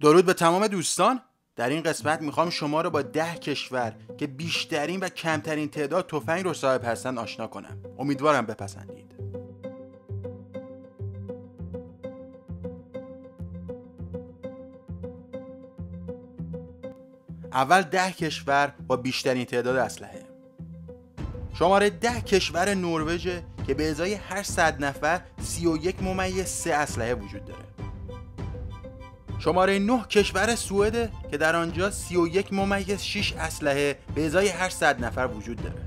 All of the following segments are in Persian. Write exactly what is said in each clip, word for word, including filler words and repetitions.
درود به تمام دوستان. در این قسمت میخوام شما رو با ده کشور که بیشترین و کمترین تعداد تفنگ رو صاحب هستن آشنا کنم. امیدوارم بپسندید. اول ده کشور با بیشترین تعداد اسلحه. شماره ده کشور نروژ که به ازای هر صد نفر سی و یک ممیز سه اسلحه وجود داره. شماره نه کشور سوئد که در آنجا سی و یک ممیز شش اسلحه به ازای هر صد نفر وجود داره.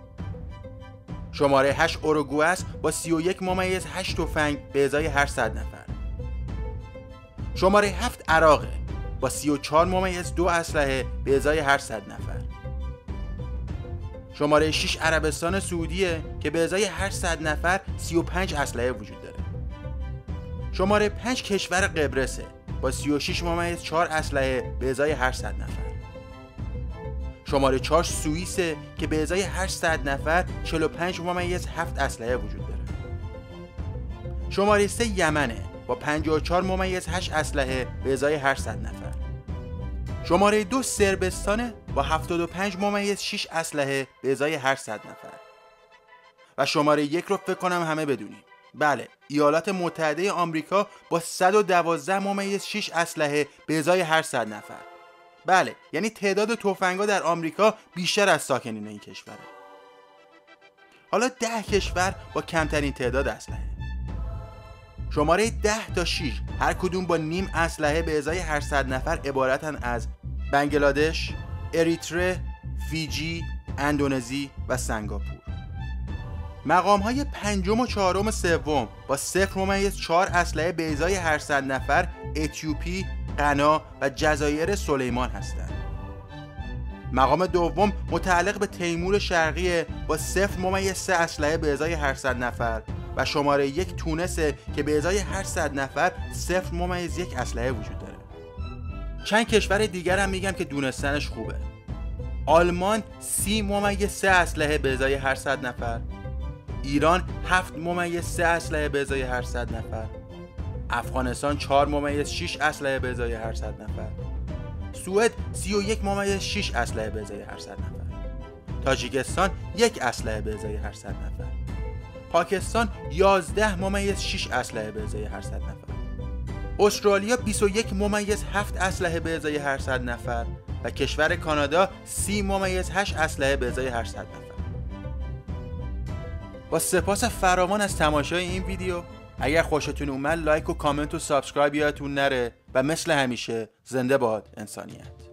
شماره هشت اوروگوئه است با سی و یک ممیز هشت تفنگ به ازای هر صد نفر. شماره هفت عراقه با سی و چهار ممیز دو اسلحه به ازای هر صد نفر. شماره شش عربستان سعودیه که به ازای هر صد نفر سی و پنج اسلحه وجود داره. شماره پنج کشور قبرسه با سی و شش ممیز چهار اسلحه به ازای هر صد نفر. شماره چهار سوئیسه که به ازای هر صد نفر چهل و پنج ممیز هفت اسلحه وجود داره. شماره سه یمنه با پنجاه و چهار ممیز هشت اسلحه به ازای هر صد نفر. شماره دو صربستانه با هفتاد و پنج ممیز شش اسلحه به ازای هر صد نفر. و شماره یک رو فکر کنم همه بدونید. بله، ایالات متحده آمریکا با صد و دوازده ممیز شش اسلحه به ازای هر صد نفر. بله، یعنی تعداد تفنگ‌ها در آمریکا بیشتر از ساکنین این کشوره. حالا ده کشور با کمترین تعداد اسلحه. شماره ده تا شش هر کدوم با نیم اسلحه به ازای هر صد نفر عبارتن از بنگلادش، اریتره، فیجی، اندونزی و سنگاپور. مقام های پنجم و چهارم و سوم با صفر ممیز چهار اسلحه به ازای هر صد نفر اتیوپی، غنا و جزایر سلیمان هستند. مقام دوم متعلق به تیمور شرقی با صفر ممیز سه اسلحه به ازای هر صد نفر و شماره یک تونسه که به ازای هر صد نفر صفر ممیز یک اسلحه وجود داره. چند کشور دیگر هم میگم که دونستنش خوبه. آلمان سی ممیز سه اسلحه به ازای هر صد نفر. ایران هفت ممیز سه اسلحه به ازای هر صد نفر. افغانستان چهار ممیز شش اسلحه به ازای هر صد نفر. سوئد سی و یک ممیز شش اسلحه به ازای هر صد نفر. تاجیکستان یک اسلحه به ازای هر صد نفر. پاکستان یازده ممیز شش اسلحه به ازای هر صد نفر. استرالیا بیست و یک ممیز هفت اسلحه به ازای هر صد نفر و کشور کانادا سی ممیز هشت اسلحه به ازای هر صد نفر. با سپاس فراوان از تماشای این ویدیو. اگر خوشتون اومد لایک و کامنت و سابسکرایب یادتون نره و مثل همیشه زنده باد انسانیت.